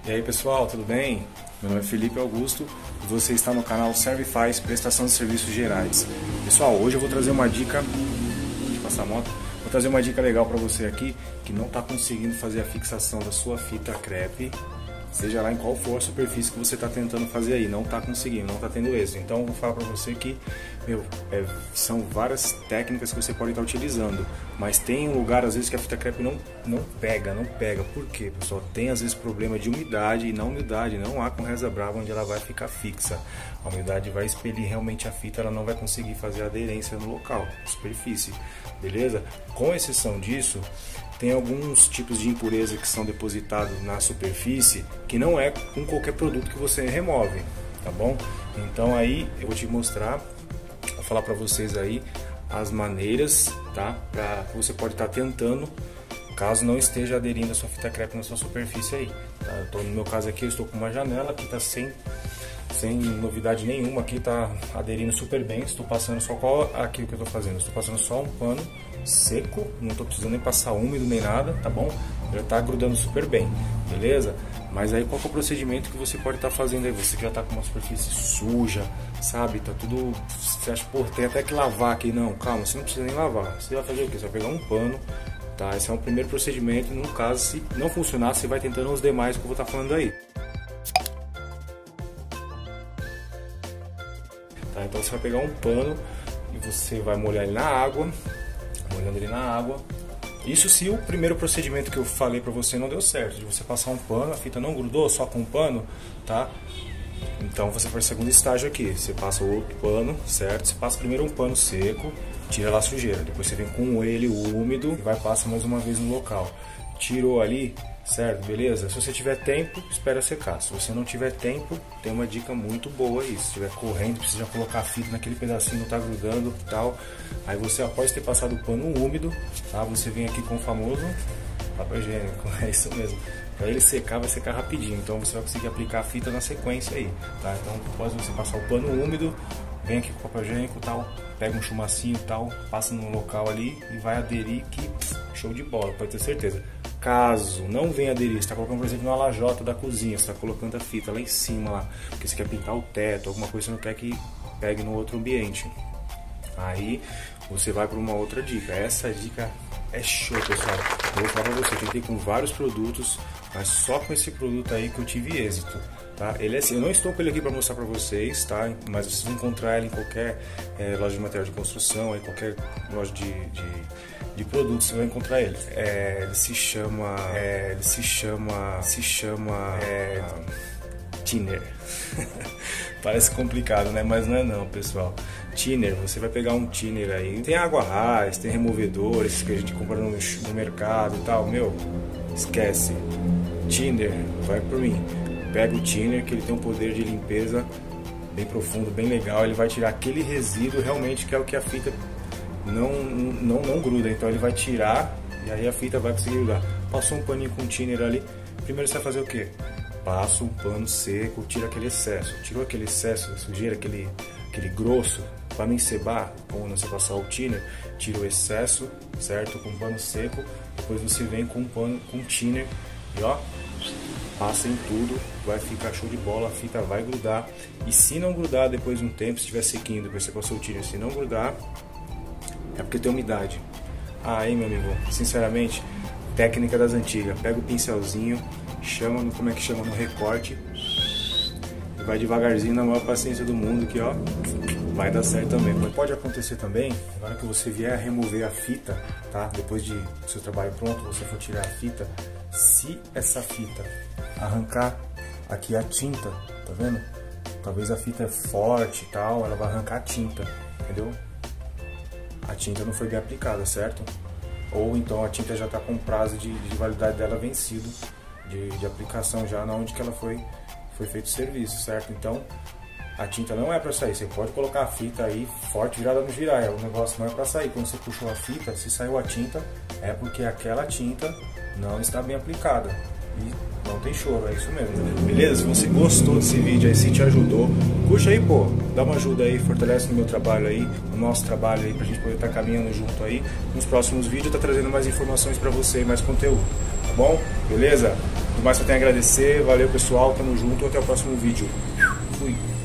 E aí pessoal, tudo bem? Meu nome é Felipe Augusto e você está no canal Serve Faz Prestação de Serviços Gerais. Pessoal, hoje eu vou trazer uma dica, deixa eu passar a moto, vou trazer uma dica legal para você aqui que não está conseguindo fazer a fixação da sua fita crepe, seja lá em qual for a superfície que você está tentando fazer aí, não está conseguindo, não está tendo êxito. Então eu vou falar para você que, são várias técnicas que você pode estar utilizando, mas tem um lugar às vezes que a fita crepe não pega. Por quê, pessoal? Tem às vezes problema de umidade, e na umidade não há com reza brava onde ela vai ficar fixa. A umidade vai expelir realmente a fita, ela não vai conseguir fazer a aderência no local, superfície, beleza? Com exceção disso, tem alguns tipos de impureza que são depositados na superfície que não é com qualquer produto que você remove, tá bom? Então aí eu vou te mostrar, vou falar para vocês aí as maneiras, tá? Que você pode estar tentando, caso não esteja aderindo a sua fita crepe na sua superfície aí, tá? No meu caso aqui eu estou com uma janela que está sem novidade nenhuma, aqui tá aderindo super bem. Estou passando só aqui o que eu estou fazendo, estou passando só um pano seco, não estou precisando nem passar úmido nem nada, tá bom? Já está grudando super bem, beleza? Mas aí qual que é o procedimento que você pode estar fazendo aí? Você já está com uma superfície suja, sabe? Tá tudo, você acha, pô, tem até que lavar aqui. Não, calma, você não precisa nem lavar. Você vai fazer o quê? Você vai pegar um pano, tá? Esse é o primeiro procedimento. No caso, se não funcionar, você vai tentando os demais que eu vou estar falando aí. Tá, então você vai pegar um pano e você vai molhar ele na água, molhando ele na água. Isso se o primeiro procedimento que eu falei pra você não deu certo, de você passar um pano, a fita não grudou, só com um pano, tá? Então você faz o segundo estágio aqui, você passa o outro pano, certo? Você passa primeiro um pano seco, tira lá a sujeira, depois você vem com ele úmido e vai passar mais uma vez no local. Tirou ali, certo? Beleza? Se você tiver tempo, espera secar. Se você não tiver tempo, tem uma dica muito boa aí. Se estiver correndo, precisa colocar a fita naquele pedacinho, não tá grudando e tal. Aí você, após ter passado o pano úmido, tá? Você vem aqui com o famoso papel higiênico, é isso mesmo. Para ele secar, vai secar rapidinho. Então você vai conseguir aplicar a fita na sequência aí, tá? Então após você passar o pano úmido, vem aqui com o papel higiênico e tal, pega um chumacinho e tal, passa no local ali e vai aderir, que show de bola, pode ter certeza. Caso não venha aderir, você está colocando, por exemplo, na lajota da cozinha, você está colocando a fita lá em cima, lá, porque você quer pintar o teto, alguma coisa, você não quer que pegue no outro ambiente. Aí você vai para uma outra dica. Essa dica é show, pessoal. Eu vou falar para você, eu tentei com vários produtos, mas só com esse produto aí que eu tive êxito. Tá? Ele é assim, eu não estou com ele aqui para mostrar para vocês, tá? Mas vocês vão encontrar ele em qualquer loja de material de construção, em qualquer loja de produtos, você vai encontrar ele. Ele se chama Thinner. Parece complicado, né? Mas não é não, pessoal. Thinner, você vai pegar um thinner aí. Tem água raiz, tem removedores que a gente compra no mercado e tal. Meu, esquece. Thinner, vai por mim. Pega o thinner, que ele tem um poder de limpeza bem profundo, bem legal. Ele vai tirar aquele resíduo realmente que é o que a fita não gruda. Então ele vai tirar e aí a fita vai conseguir grudar. Passou um paninho com thinner ali. Primeiro você vai fazer o que? Passa um pano seco, tira aquele excesso. Tirou aquele excesso da sujeira, aquele grosso, para não encebar, quando você passar o thinner, tira o excesso, certo? Com um pano seco. Depois você vem com um pano com thinner e ó, passa em tudo, vai ficar show de bola, a fita vai grudar. E se não grudar depois de um tempo, se estiver sequinho, depois você passou o thinner, se não grudar, é porque tem umidade. Aí, meu amigo, sinceramente, técnica das antigas, pega o pincelzinho, chama no, como é que chama, no recorte, e vai devagarzinho, na maior paciência do mundo, que ó, vai dar certo também. Mas pode acontecer também, agora que você vier a remover a fita, tá? Depois de seu trabalho pronto, você for tirar a fita, se essa fita arrancar aqui a tinta, tá vendo? Talvez a fita é forte e tal, ela vai arrancar a tinta, entendeu? A tinta não foi bem aplicada, certo? Ou então a tinta já está com prazo de validade dela vencido, de aplicação já na onde que ela foi feito o serviço, certo? Então a tinta não é para sair. Você pode colocar a fita aí forte, virada no girar, o negócio não é para sair. Quando você puxou a fita, se saiu a tinta, é porque aquela tinta não está bem aplicada. E Não tem choro, é isso mesmo. Beleza? Se você gostou desse vídeo aí, se te ajudou, curte aí, pô. Dá uma ajuda aí, fortalece no meu trabalho aí, no nosso trabalho aí, pra gente poder estar caminhando junto aí. Nos próximos vídeos, tá trazendo mais informações pra você e mais conteúdo. Tá bom? Beleza? Do mais, só tenho a agradecer. Valeu, pessoal. Tamo junto. Até o próximo vídeo. Fui.